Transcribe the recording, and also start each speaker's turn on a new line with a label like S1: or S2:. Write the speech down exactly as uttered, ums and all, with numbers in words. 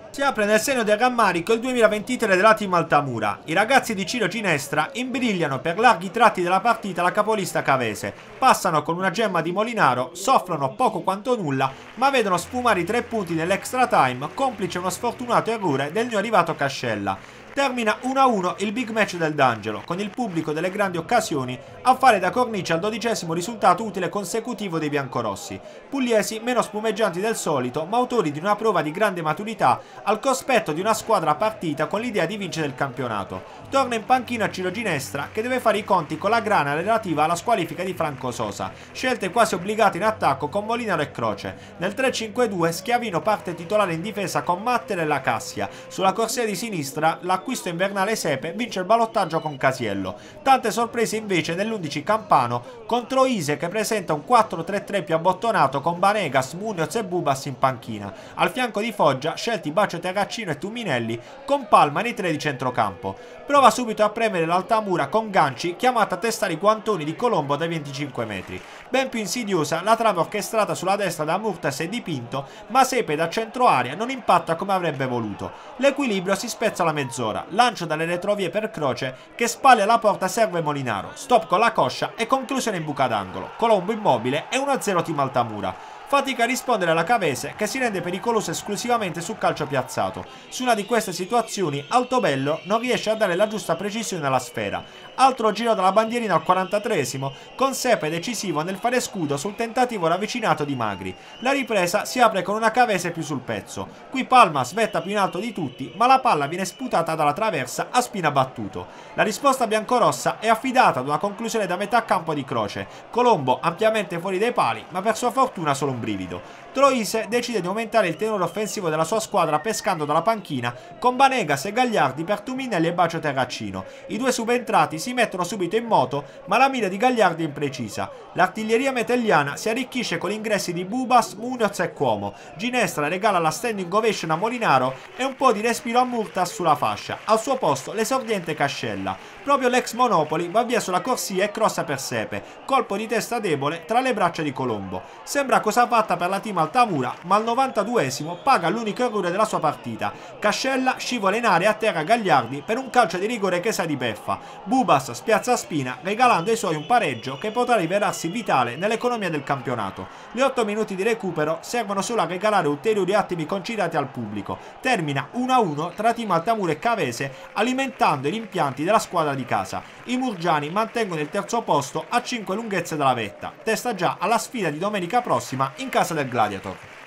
S1: Si apre nel segno del rammarico il duemilaventitré della Team Altamura. I ragazzi di Ciro Ginestra imbrigliano per larghi tratti della partita la capolista cavese, passano con una gemma di Molinaro, soffrono poco quanto nulla, ma vedono sfumare i tre punti nell'extra time, complice uno sfortunato errore del neoarrivato Cascella. Termina uno a uno il big match del D'Angelo, con il pubblico delle grandi occasioni a fare da cornice al dodicesimo risultato utile consecutivo dei biancorossi. Pugliesi meno spumeggianti del solito, ma autori di una prova di grande maturità al cospetto di una squadra partita con l'idea di vincere il campionato. Torna in panchina Ciro Ginestra, che deve fare i conti con la grana relativa alla squalifica di Franco Sosa, scelte quasi obbligate in attacco con Molinaro e Croce. Nel tre cinque due Schiavino parte titolare in difesa con Mattel e la Cassia. Sulla corsia di sinistra l'acquisto invernale Sepe vince il ballottaggio con Casiello. Tante sorprese invece nell'undici campano contro Ise, che presenta un quattro tre tre più abbottonato con Banegas, Munoz e Bubas in panchina. Al fianco di Foggia scelti Bacio Terracino e Tuminelli, con Palma nei tre di centrocampo. Prova subito a premere l'Altamura con Ganci, chiamata a testare i guantoni di Colombo dai venticinque metri. Ben più insidiosa la trama orchestrata sulla destra da Murtas e Dipinto, ma Sepe da centro area non impatta come avrebbe voluto. L'equilibrio si spezza alla mezz'ora, lancio dalle retrovie per Croce che spalle alla porta serve Molinaro, stop con la coscia e conclusione in buca d'angolo. Colombo immobile e uno a zero Team Altamura. Fatica a rispondere alla Cavese, che si rende pericolosa esclusivamente sul calcio piazzato. Su una di queste situazioni Altobello non riesce a dare la giusta precisione alla sfera. Altro giro dalla bandierina al quarantatreesimo, con Sepe decisivo nel fare scudo sul tentativo ravvicinato di Magri. La ripresa si apre con una Cavese più sul pezzo. Qui Palma svetta più in alto di tutti, ma la palla viene sputata dalla traversa a spina battuto. La risposta biancorossa è affidata ad una conclusione da metà campo di Croce. Colombo ampiamente fuori dai pali, ma per sua fortuna solo un brivido. Troise decide di aumentare il tenore offensivo della sua squadra pescando dalla panchina con Banegas e Gagliardi per Tuminelli e Bacio Terracino. I due subentrati si mettono subito in moto, ma la mira di Gagliardi è imprecisa. L'artiglieria metelliana si arricchisce con gli ingressi di Bubas, Munoz e Cuomo. Ginestra regala la standing ovation a Molinaro e un po' di respiro a Murtas sulla fascia. Al suo posto l'esordiente Cascella. Proprio l'ex Monopoli va via sulla corsia e crossa per Sepe, colpo di testa debole tra le braccia di Colombo. Sembra cosa fatta per la Team Altamura, ma al novantaduesimo paga l'unico errore della sua partita. Cascella scivola in area a terra Gagliardi per un calcio di rigore che sa di beffa. Bubas spiazza Spina, regalando ai suoi un pareggio che potrà rivelarsi vitale nell'economia del campionato. Gli otto minuti di recupero servono solo a regalare ulteriori attimi conciliati al pubblico. Termina uno a uno tra Team Altamura e Cavese, alimentando i rimpianti della squadra di casa. I murgiani mantengono il terzo posto a cinque lunghezze dalla vetta. Testa già alla sfida di domenica prossima in casa del Gladiator.